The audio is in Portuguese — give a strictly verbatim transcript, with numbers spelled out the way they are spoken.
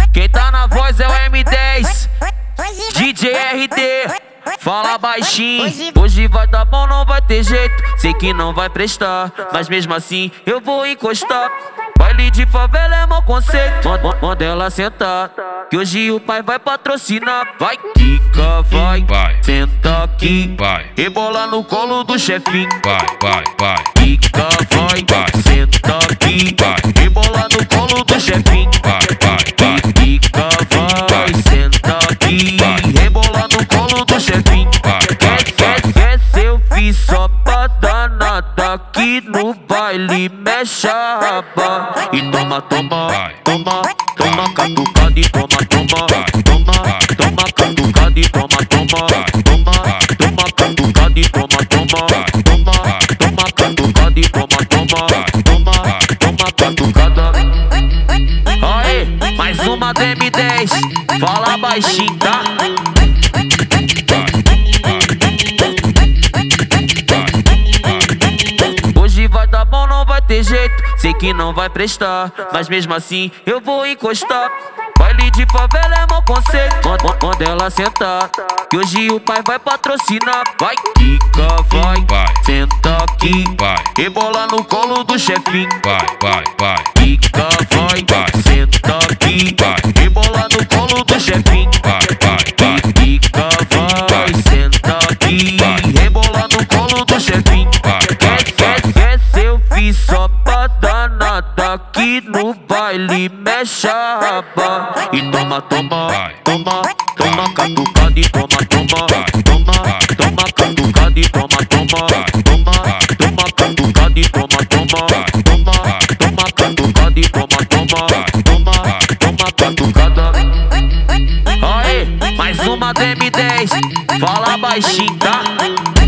Quem tá na voz é o M dez, D J R D. Fala baixinho, hoje vai dar bom, não vai ter jeito. Sei que não vai prestar, mas mesmo assim eu vou encostar. Baile de favela é mau conceito, manda ela sentar, que hoje o pai vai patrocinar. Vai quica, vai, vai, senta aqui, vai, rebola no colo do chefinho. vai, vai, vai, Quica, vai, vai, senta aqui, vai, rebola no colo do chefinho. vai, vai, vai, Quica, vai, senta aqui, rebola no colo do chefinho. Essa eu fiz só pra dar nada, aqui no baile mexe a raba. E toma, toma, toma, toma catucada e toma, toma, toma, toma catucada e toma, toma, toma, toma catucada e toma, toma, toma, toma catucada e toma, toma, toma, toma catucada. Aê, mais uma D M dez, fala baixinho, tá? Hoje vai dar bom, não vai ter jeito. Sei que não vai prestar, mas mesmo assim eu vou encostar. Baile de favela é mau conceito, manda ela sentar, que hoje o pai vai patrocinar. Vai quica, vai, vai, senta aqui, vai, rebola no colo do chefinho. vai, vai, vai, Quica, vai, vai, senta aqui, vai, rebola no colo do chefinho. vai, vai, vai, Quica, vai, senta aqui, rebola no colo do chefinho. Essa eu fiz só pra dar nada, aqui no baile mexe a raba. E toma, toma, toma, toma catucada e toma, toma, toma, toma catucada e toma, toma, toma, toma catucada e toma, toma, toma, toma catucada e toma, toma, toma, toma catucada. Aê, mais uma D M dez, fala baixinho, tá?